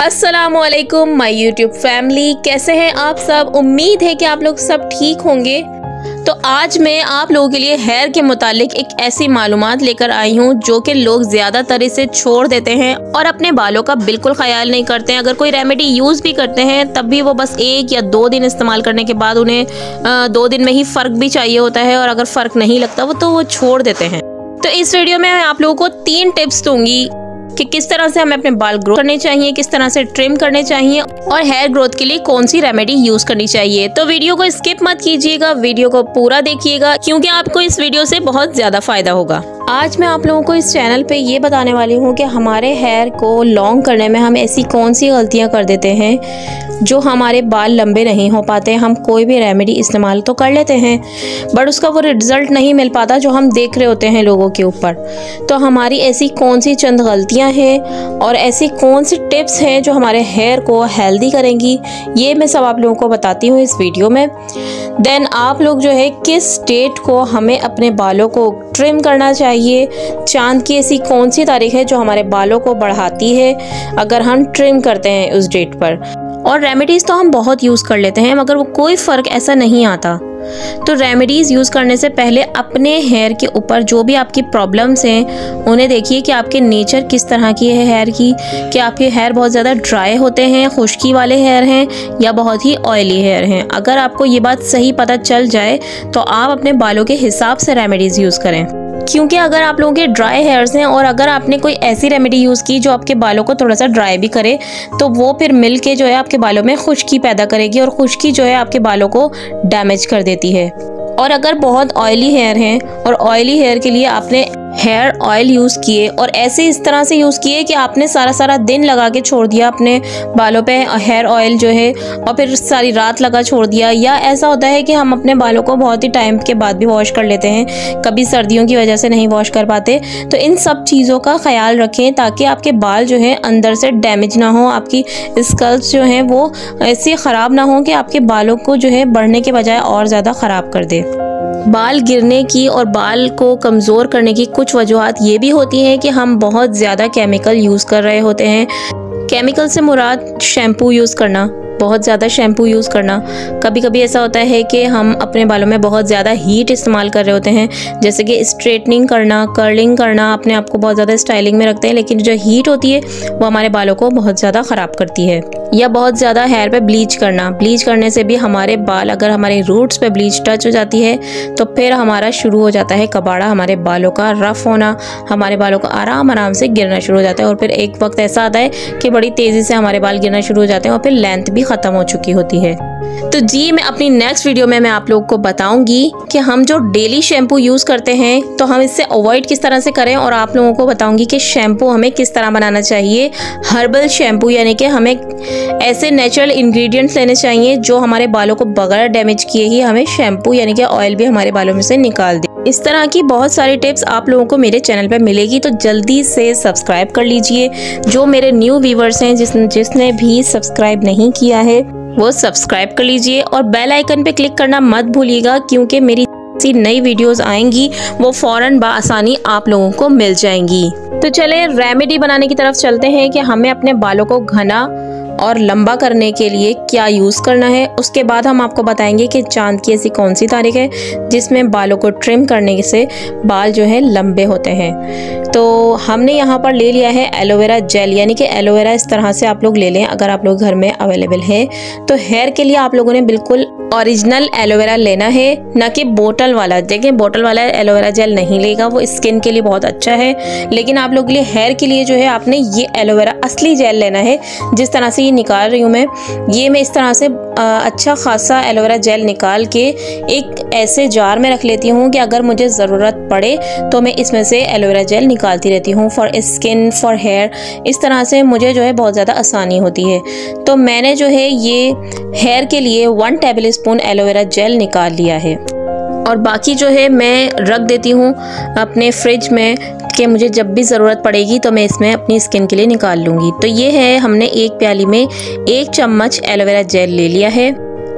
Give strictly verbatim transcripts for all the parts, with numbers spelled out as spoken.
अस्सलामुअलैकुम my YouTube family, कैसे हैं आप सब। उम्मीद है कि आप लोग सब ठीक होंगे। तो आज मैं आप लोगों के लिए हेयर के मुतालिक एक ऐसी मालूमात लेकर आई हूँ जो कि लोग ज़्यादातर इसे छोड़ देते हैं और अपने बालों का बिल्कुल ख्याल नहीं करते हैं। अगर कोई रेमेडी यूज़ भी करते हैं तब भी वो बस एक या दो दिन इस्तेमाल करने के बाद उन्हें दो दिन में ही फ़र्क भी चाहिए होता है, और अगर फ़र्क नहीं लगता वो तो वो छोड़ देते हैं। तो इस वीडियो में मैं आप लोगों को तीन टिप्स दूंगी कि किस तरह से हमें अपने बाल ग्रो करने चाहिए, किस तरह से ट्रिम करने चाहिए और हेयर ग्रोथ के लिए कौन सी रेमेडी यूज करनी चाहिए। तो वीडियो को स्किप मत कीजिएगा, वीडियो को पूरा देखिएगा क्योंकि आपको इस वीडियो से बहुत ज्यादा फायदा होगा। आज मैं आप लोगों को इस चैनल पे ये बताने वाली हूँ कि हमारे हेयर को लॉन्ग करने में हम ऐसी कौन सी गलतियाँ कर देते हैं जो हमारे बाल लंबे नहीं हो पाते। हम कोई भी रेमेडी इस्तेमाल तो कर लेते हैं बट उसका वो रिजल्ट नहीं मिल पाता जो हम देख रहे होते हैं लोगों के ऊपर। तो हमारी ऐसी कौन सी चंद गलतियाँ हैं और ऐसी कौन सी टिप्स हैं जो हमारे हेयर को हेल्दी करेंगी, ये मैं सब आप लोगों को बताती हूँ इस वीडियो में। देन आप लोग जो है किस डेट को हमें अपने बालों को ट्रिम करना चाहिए, चांद की ऐसी कौन सी तारीख है जो हमारे बालों को बढ़ाती है अगर हम ट्रिम करते हैं उस डेट पर। और रेमेडीज़ तो हम बहुत यूज़ कर लेते हैं मगर वो कोई फ़र्क ऐसा नहीं आता। तो रेमेडीज़ यूज़ करने से पहले अपने हेयर के ऊपर जो भी आपकी प्रॉब्लम्स हैं उन्हें देखिए कि आपके नेचर किस तरह की है हेयर की, कि आपके हेयर बहुत ज़्यादा ड्राई होते हैं, खुश्की वाले हेयर हैं या बहुत ही ऑयली हेयर हैं। अगर आपको ये बात सही पता चल जाए तो आप अपने बालों के हिसाब से रेमेडीज़ यूज़ करें, क्योंकि अगर आप लोगों के ड्राई हेयर्स हैं और अगर आपने कोई ऐसी रेमेडी यूज़ की जो आपके बालों को थोड़ा सा ड्राई भी करे तो वो फिर मिल के जो है आपके बालों में खुश्की पैदा करेगी और खुश्की जो है आपके बालों को डैमेज कर देती है। और अगर बहुत ऑयली हेयर हैं और ऑयली हेयर के लिए आपने हेयर ऑयल यूज़ किए और ऐसे इस तरह से यूज़ किए कि आपने सारा सारा दिन लगा के छोड़ दिया अपने बालों पे हेयर ऑयल जो है और फिर सारी रात लगा छोड़ दिया, या ऐसा होता है कि हम अपने बालों को बहुत ही टाइम के बाद भी वॉश कर लेते हैं, कभी सर्दियों की वजह से नहीं वॉश कर पाते। तो इन सब चीज़ों का ख्याल रखें ताकि आपके बाल जो है अंदर से डैमेज ना हो, आपकी स्कल्स जो हैं वो ऐसे ख़राब ना हो कि आपके बालों को जो है बढ़ने के बजाय और ज़्यादा ख़राब कर दे। बाल गिरने की और बाल को कमज़ोर करने की कुछ वजूहात ये भी होती हैं कि हम बहुत ज़्यादा केमिकल यूज़ कर रहे होते हैं। केमिकल से मुराद शैम्पू यूज़ करना, बहुत ज़्यादा शैम्पू यूज़ करना। कभी कभी ऐसा होता है कि हम अपने बालों में बहुत ज़्यादा हीट इस्तेमाल कर रहे होते हैं, जैसे कि स्ट्रेटनिंग करना, कर्लिंग करना, अपने आप को बहुत ज़्यादा स्टाइलिंग में रखते हैं, लेकिन जो हीट होती है वो हमारे बालों को बहुत ज़्यादा ख़राब करती है। या बहुत ज़्यादा हेयर पे ब्लीच करना, ब्लीच करने से भी हमारे बाल, अगर हमारे रूट्स पे ब्लीच टच हो जाती है तो फिर हमारा शुरू हो जाता है कबाड़ा, हमारे बालों का रफ़ होना, हमारे बालों का आराम आराम से गिरना शुरू हो जाता है। और फिर एक वक्त ऐसा आता है कि बड़ी तेज़ी से हमारे बाल गिरना शुरू हो जाते हैं और फिर लेंथ भी ख़त्म हो चुकी होती है। तो जी मैं अपनी नेक्स्ट वीडियो में मैं आप लोगों को बताऊंगी कि हम जो डेली शैम्पू यूज़ करते हैं तो हम इससे अवॉइड किस तरह से करें, और आप लोगों को बताऊंगी कि शैम्पू हमें किस तरह बनाना चाहिए। हर्बल शैम्पू यानी कि हमें ऐसे नेचुरल इंग्रेडिएंट्स लेने चाहिए जो हमारे बालों को बगैर डैमेज किए ही हमें शैम्पू यानी कि ऑयल भी हमारे बालों में से निकाल दे। इस तरह की बहुत सारी टिप्स आप लोगों को मेरे चैनल पर मिलेगी, तो जल्दी से सब्सक्राइब कर लीजिए। जो मेरे न्यू व्यूवर्स हैं जिस जिसने भी सब्सक्राइब नहीं किया है वो सब्सक्राइब कर लीजिए और बेल आइकन पे क्लिक करना मत भूलिएगा, क्योंकि मेरी नई वीडियोस आएंगी वो फौरन बाआसानी आप लोगों को मिल जाएंगी। तो चले रेमेडी बनाने की तरफ चलते हैं कि हमें अपने बालों को घना और लंबा करने के लिए क्या यूज़ करना है। उसके बाद हम आपको बताएंगे कि चांद की ऐसी कौन सी तारीख है जिसमें बालों को ट्रिम करने से बाल जो है लंबे होते हैं। तो हमने यहाँ पर ले लिया है एलोवेरा जेल, यानी कि एलोवेरा इस तरह से आप लोग ले लें अगर आप लोग घर में अवेलेबल है। तो हेयर के लिए आप लोगों ने बिल्कुल ओरिजिनल एलोवेरा लेना है, ना कि बोतल वाला। देखें बोतल वाला एलोवेरा जेल नहीं लेगा, वो स्किन के लिए बहुत अच्छा है, लेकिन आप लोगों के लिए हेयर के लिए जो है आपने ये एलोवेरा असली जेल लेना है। जिस तरह से ये निकाल रही हूँ मैं, ये मैं इस तरह से आ, अच्छा खासा एलोवेरा जेल निकाल के एक ऐसे जार में रख लेती हूँ कि अगर मुझे ज़रूरत पड़े तो मैं इसमें से एलोवेरा जेल निकालती रहती हूँ फॉर स्किन, फॉर हेयर। इस तरह से मुझे जो है बहुत ज़्यादा आसानी होती है। तो मैंने जो है ये हेयर के लिए one tablespoon aloe vera gel निकाल लिया है और बाकी जो है मैं रख देती हूँ अपने फ्रिज में कि मुझे जब भी ज़रूरत पड़ेगी तो मैं इसमें अपनी स्किन के लिए निकाल लूँगी। तो ये है, हमने एक प्याली में एक चम्मच एलोवेरा जेल ले लिया है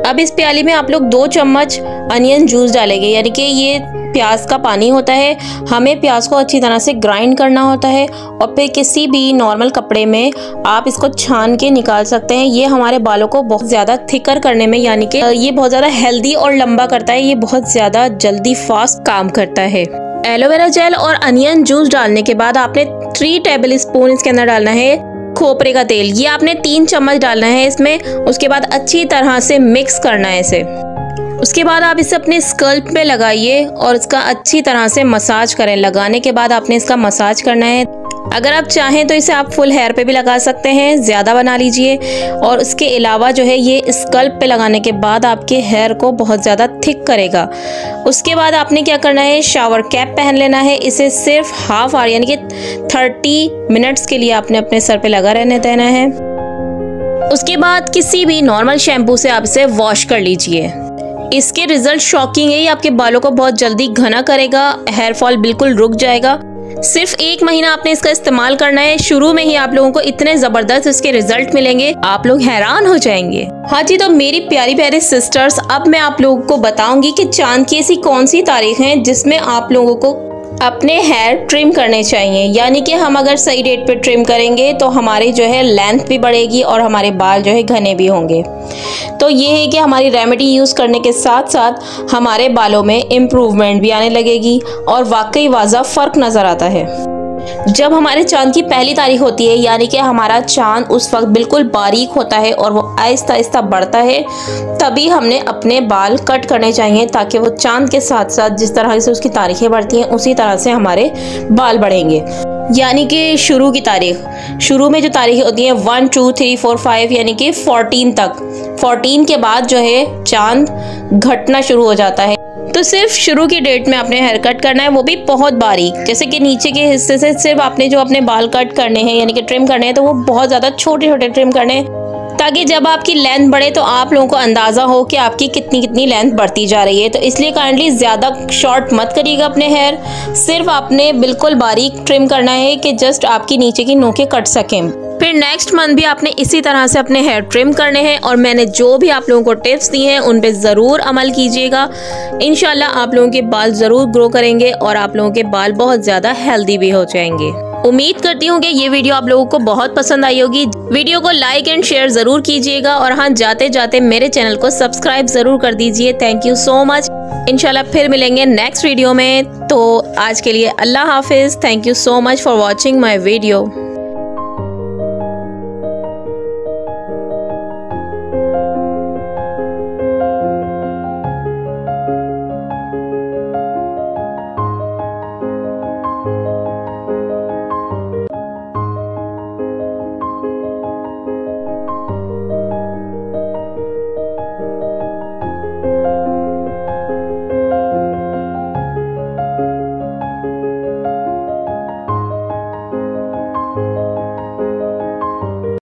अब इस प्याली में आप लोग दो चम्मच अनियन जूस डालेंगे, यानी कि ये प्याज का पानी होता है। हमें प्याज को अच्छी तरह से ग्राइंड करना होता है और फिर किसी भी नॉर्मल कपड़े में आप इसको छान के निकाल सकते हैं। ये हमारे बालों को बहुत ज़्यादा थिकर करने में, यानी कि ये बहुत ज़्यादा हेल्दी और लंबा करता है। ये बहुत ज़्यादा जल्दी फास्ट काम करता है। एलोवेरा जेल और अनियन जूस डालने के बाद आपने थ्री टेबल स्पून इसके अंदर डालना है खोपरे का तेल। ये आपने तीन चम्मच डालना है इसमें। उसके बाद अच्छी तरह से मिक्स करना है इसे। उसके बाद आप इसे अपने स्कल्प पे लगाइए और इसका अच्छी तरह से मसाज करें। लगाने के बाद आपने इसका मसाज करना है। अगर आप चाहें तो इसे आप फुल हेयर पे भी लगा सकते हैं, ज़्यादा बना लीजिए। और उसके अलावा जो है ये स्कल्प पे लगाने के बाद आपके हेयर को बहुत ज़्यादा थिक करेगा। उसके बाद आपने क्या करना है, शावर कैप पहन लेना है। इसे सिर्फ हाफ आवर यानी कि थर्टी मिनट्स के लिए आपने अपने सर पे लगा रहने देना है। उसके बाद किसी भी नॉर्मल शैम्पू से आप इसे वॉश कर लीजिए। इसके रिजल्ट शॉकिंग है। ये आपके बालों को बहुत जल्दी घना करेगा, हेयर फॉल बिल्कुल रुक जाएगा। सिर्फ एक महीना आपने इसका इस्तेमाल करना है। शुरू में ही आप लोगों को इतने जबरदस्त इसके रिजल्ट मिलेंगे, आप लोग हैरान हो जाएंगे। हाँ जी, तो मेरी प्यारी प्यारी सिस्टर्स, अब मैं आप लोगों को बताऊंगी कि चांद की ऐसी कौन सी तारीख है जिसमें आप लोगों को अपने हेयर ट्रिम करने चाहिए। यानी कि हम अगर सही डेट पे ट्रिम करेंगे तो हमारी जो है लेंथ भी बढ़ेगी और हमारे बाल जो है घने भी होंगे। तो ये है कि हमारी रेमेडी यूज़ करने के साथ साथ हमारे बालों में इम्प्रूवमेंट भी आने लगेगी और वाकई वाज़ा फ़र्क नज़र आता है। जब हमारे चांद की पहली तारीख होती है, यानी कि हमारा चांद उस वक्त बिल्कुल बारीक होता है और वो आहिस्ता आहिस्ता बढ़ता है, तभी हमने अपने बाल कट करने चाहिए ताकि वो चांद के साथ साथ जिस तरह से उसकी तारीखें बढ़ती हैं उसी तरह से हमारे बाल बढ़ेंगे। यानी कि शुरू की तारीख, शुरू में जो तारीखें होती हैं one two three four five यानी कि फोर्टीन तक, फोर्टीन के बाद जो है चांद घटना शुरू हो जाता है। तो सिर्फ शुरू की डेट में आपने हेयर कट करना है, वो भी बहुत बारीक। जैसे कि नीचे के हिस्से से सिर्फ आपने जो अपने बाल कट करने हैं यानी कि ट्रिम करने हैं, तो वो बहुत ज़्यादा छोटे छोटे ट्रिम करने हैं ताकि जब आपकी लेंथ बढ़े तो आप लोगों को अंदाज़ा हो कि आपकी कितनी कितनी लेंथ बढ़ती जा रही है। तो इसलिए काइंडली ज़्यादा शॉर्ट मत करिएगा अपने हेयर। सिर्फ आपने बिल्कुल बारीक ट्रिम करना है कि जस्ट आपकी नीचे की नोकें कट सकें। फिर नेक्स्ट मंथ भी आपने इसी तरह से अपने हेयर ट्रिम करने हैं और मैंने जो भी आप लोगों को टिप्स दी हैं उन पे ज़रूर अमल कीजिएगा। इंशाल्लाह आप लोगों के बाल ज़रूर ग्रो करेंगे और आप लोगों के बाल बहुत ज़्यादा हेल्दी भी हो जाएंगे। उम्मीद करती हूँ कि ये वीडियो आप लोगों को बहुत पसंद आई होगी। वीडियो को लाइक एंड शेयर ज़रूर कीजिएगा और हाँ, जाते जाते मेरे चैनल को सब्सक्राइब ज़रूर कर दीजिए। Thank you so much. इंशाल्लाह फिर मिलेंगे नेक्स्ट वीडियो में। तो आज के लिए अल्लाह हाफिज़। Thank you so much for watching my video.